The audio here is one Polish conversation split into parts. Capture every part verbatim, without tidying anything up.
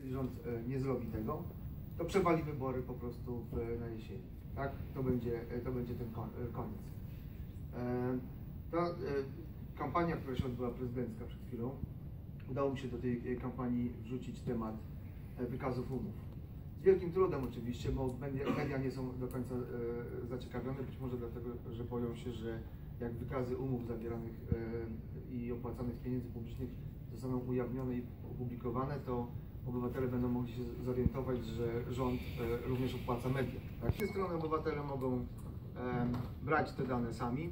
jeśli rząd nie zrobi tego, to przewali wybory po prostu w, na jesieni. Tak? To będzie, to będzie ten koniec. Ta kampania, która się odbyła prezydencka przed chwilą, udało mi się do tej kampanii wrzucić temat wykazów umów. Z wielkim trudem oczywiście, bo media, media nie są do końca e, zaciekawione, być może dlatego, że boją się, że jak wykazy umów zawieranych e, i opłacanych z pieniędzy publicznych zostaną ujawnione i opublikowane, to obywatele będą mogli się zorientować, że rząd e, również opłaca media. Tak? Z tej strony obywatele mogą e, brać te dane sami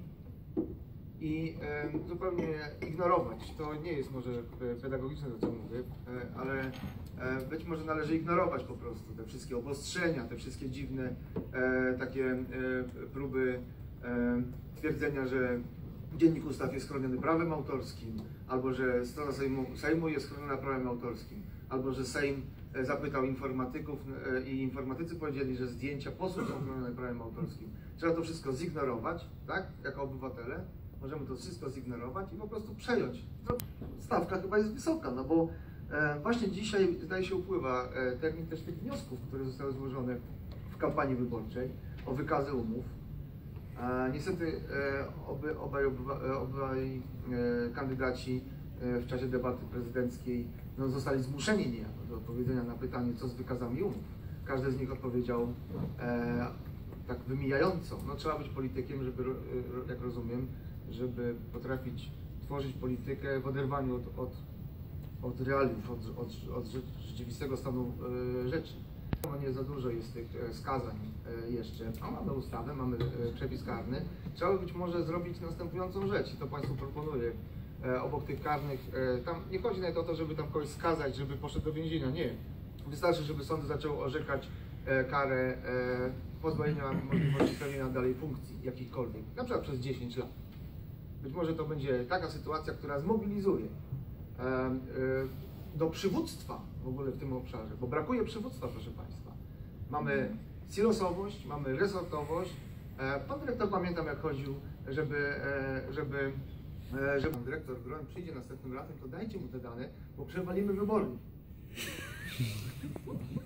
i e, zupełnie ignorować. To nie jest może pedagogiczne to, co mówię, e, ale e, być może należy ignorować po prostu te wszystkie obostrzenia, te wszystkie dziwne e, takie e, próby e, twierdzenia, że Dziennik Ustaw jest chroniony prawem autorskim, albo że strona Sejmu, Sejmu jest chroniona prawem autorskim, albo że Sejm e, zapytał informatyków e, i informatycy powiedzieli, że zdjęcia posłów są chronione prawem autorskim. Trzeba to wszystko zignorować, tak, jako obywatele. Możemy to wszystko zignorować i po prostu przejąć. Stawka chyba jest wysoka, no bo e, właśnie dzisiaj, zdaje się, upływa e, termin też tych wniosków, które zostały złożone w kampanii wyborczej o wykazy umów. E, niestety e, oby, obaj, obywa, obaj e, kandydaci e, w czasie debaty prezydenckiej no, zostali zmuszeni niejako do odpowiedzenia na pytanie, co z wykazami umów. Każdy z nich odpowiedział e, tak wymijająco. No, trzeba być politykiem, żeby, jak rozumiem, żeby potrafić tworzyć politykę w oderwaniu od, od, od realiów, od, od, od rzeczywistego stanu e, rzeczy. Nie za dużo jest tych skazań e, jeszcze. A mamy ustawę, mamy e, przepis karny. Trzeba być może zrobić następującą rzecz i to Państwu proponuję. E, obok tych karnych, e, tam nie chodzi nawet o to, żeby tam kogoś skazać, żeby poszedł do więzienia. Nie. Wystarczy, żeby sądy zaczęły orzekać e, karę e, pozbawienia możliwości pełnienia dalej funkcji jakichkolwiek, na przykład przez dziesięć lat. Być może to będzie taka sytuacja, która zmobilizuje e, e, do przywództwa w ogóle w tym obszarze, bo brakuje przywództwa, proszę Państwa. Mamy silosowość, mamy resortowość. E, pan dyrektor, pamiętam, jak chodził, żeby, e, żeby, e, żeby pan dyrektor Groń przyjdzie następnym razem, to dajcie mu te dane, bo przewalimy wybory.